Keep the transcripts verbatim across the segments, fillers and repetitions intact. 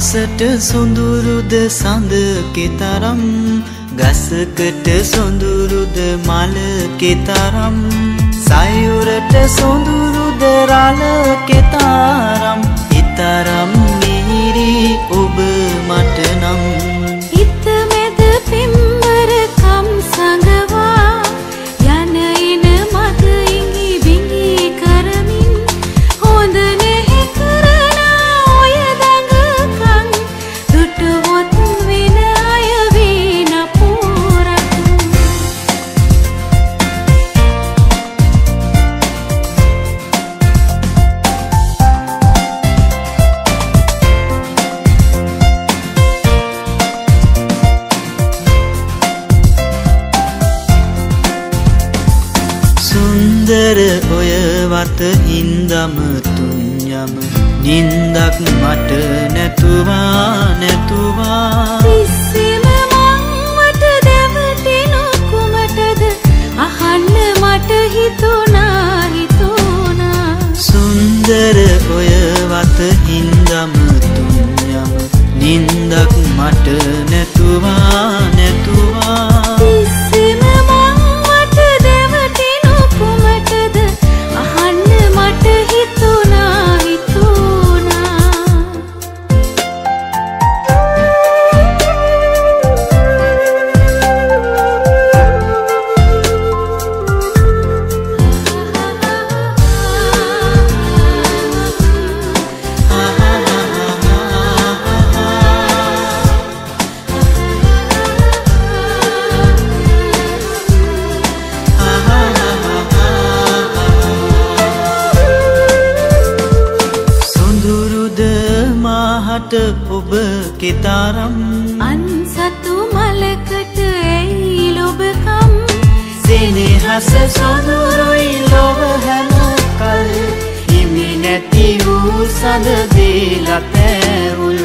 ahasata sonduruda sandake taram gasakata sonduruda malake taram sayurata sonduruda ralake taram itaram mihiri oba mata nam හිත මැද පිම්බර කම් සංගවා යන එන මත ඉඟි බිඟි කරමින් හොඳ නැහැ කරනා ඔය දඟකම් දුටුවොත් වෙන අය වීන පෝරක් සුන්දර ඔය වත හින්දම තුන්යම නින්දක් මට නැතුවා නැතුවා තිස්සෙම මං මට දැවටෙන කුමටද අහන්න මට හිතුණා හිතුණා සුන්දර ඔය වත හින්දම තුන්යම නින්දක් මට නැතුවා නැතුවා තිස්සෙම මං මට දැවටෙන කුමටද අහන්න මට හිතුණා හිතුණා sonduruda mahata oba ketaram අන්සතු මලකට ඇයි ලොබකම් සෙනෙහස සොඳුරුයි ලොව හැම කල් හිමි නැති වූ සඳ වේලත් ඇවුල්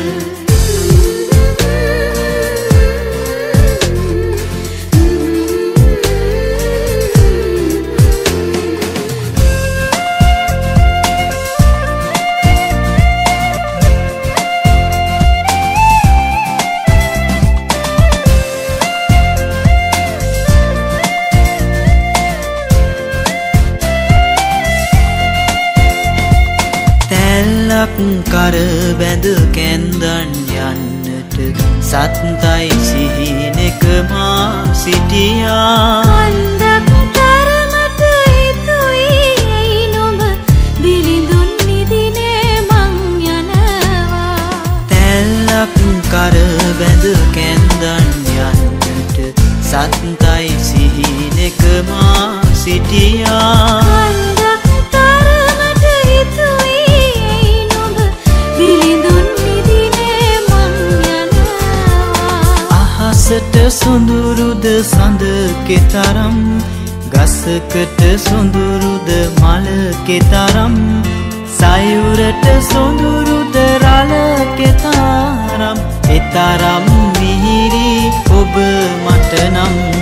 තැල්ලක් කර බැඳ කැන්දන් යන්නට සත්තයි සිහිනෙක මා සිටියා කන්දක් තරමට හිතුයි ඇයි නොඹ බිලිඳුන් නිදිනේ මං යනවා තැල්ලක් කර බැඳ කැන්දන් යන්නට සත්තයි සිහිනෙක මා සිටියා කන්දක් තරමට හිතුයි ඇයි නොඹ බිලිඳුන් නිදිනේ මං යනවා ahasata sonduruda sandake taram gasakata sonduruda malake taram sayurata sonduruda ralake taram etaram mihiri oba mata nam